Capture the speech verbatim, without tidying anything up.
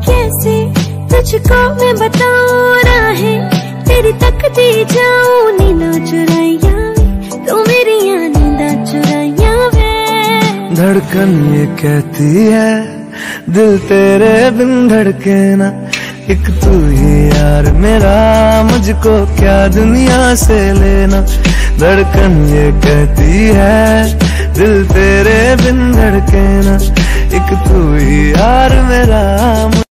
कैसे तुझको मैं बताऊं राहें तेरी तकती जाऊं। नींदा चुराइया वे तू मेरी नींदा चुराइया वे। धड़कन ये कहती है दिल तेरे बिन धड़के ना, एक तू ही यार मेरा, मुझको क्या दुनिया से लेना। धड़कन ये कहती है दिल तेरे बिन धड़के ना, एक तू ही यार मेरा।